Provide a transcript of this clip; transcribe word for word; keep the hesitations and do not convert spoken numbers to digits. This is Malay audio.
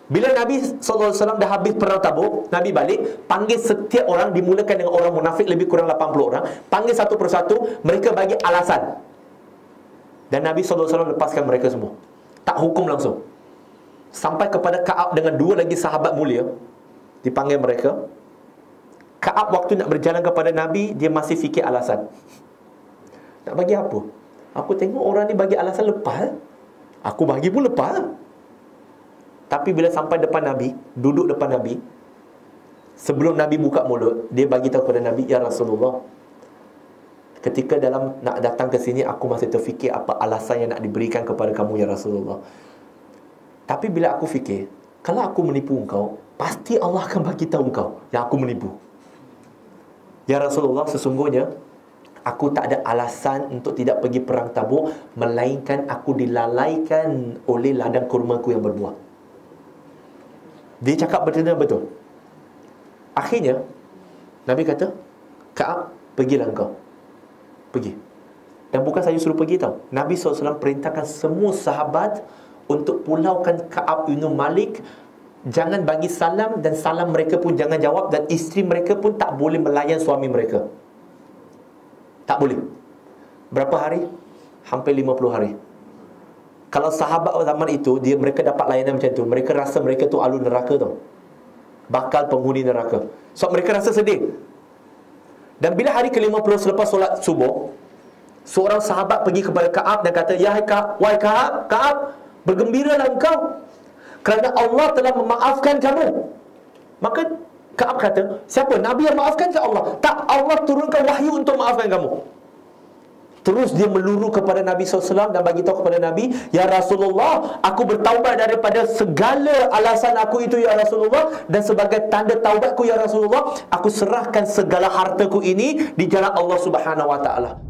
Bila Nabi sallallahu alaihi wasallam dah habis perang Tabuk, Nabi balik, panggil setiap orang, dimulakan dengan orang munafik lebih kurang lapan puluh orang, panggil satu persatu, mereka bagi alasan. Dan Nabi sallallahu alaihi wasallam lepaskan mereka semua. Tak hukum langsung. Sampai kepada Ka'ab dengan dua lagi sahabat mulia, dipanggil mereka. Ka'ab waktu nak berjalan kepada Nabi, dia masih fikir alasan. Nak bagi apa? Aku tengok orang ni bagi alasan lepas, aku bagi pun lepas. Tapi bila sampai depan Nabi, duduk depan Nabi, sebelum Nabi buka mulut, dia bagi tahu kepada Nabi, ya Rasulullah, ketika dalam nak datang ke sini, aku masih terfikir apa alasan yang nak diberikan kepada kamu, ya Rasulullah. Tapi bila aku fikir, kalau aku menipu engkau, pasti Allah akan bagi tahu engkau yang aku menipu. Ya Rasulullah, sesungguhnya aku tak ada alasan untuk tidak pergi perang Tabuk, melainkan aku dilalaikan oleh ladang kurmaku yang berbuah. Dia cakap betul betul. Akhirnya Nabi kata, Ka'ab, pergilah engkau. Pergi. Dan bukan saja suruh pergi tau, Nabi sallallahu alaihi wasallam perintahkan semua sahabat untuk pulaukan Ka'ab bin Malik. Jangan bagi salam, dan salam mereka pun jangan jawab, dan isteri mereka pun tak boleh melayan suami mereka. Tak boleh. Berapa hari? Hampir lima puluh hari. Kalau sahabat zaman itu, dia mereka dapat layanan macam tu, mereka rasa mereka tu ahli neraka tau, bakal penghuni neraka. So mereka rasa sedih. Dan bila hari ke lima puluh selepas solat subuh, seorang sahabat pergi kepada Ka'ab dan kata, ya Ka'ab, wahai Ka'ab, Ka'ab, bergembiralah engkau, kerana Allah telah memaafkan kamu. Maka Ka'ab kata, siapa? Nabi yang maafkan ke Allah? Tak, Allah turunkan wahyu untuk maafkan kamu. Terus dia meluru kepada Nabi sallallahu alaihi wasallam dan bagi tahu kepada Nabi, ya Rasulullah, aku bertaubat daripada segala alasan aku itu, ya Rasulullah, dan sebagai tanda taubatku, ya Rasulullah, aku serahkan segala hartaku ini di jalan Allah Subhanahu wa taala.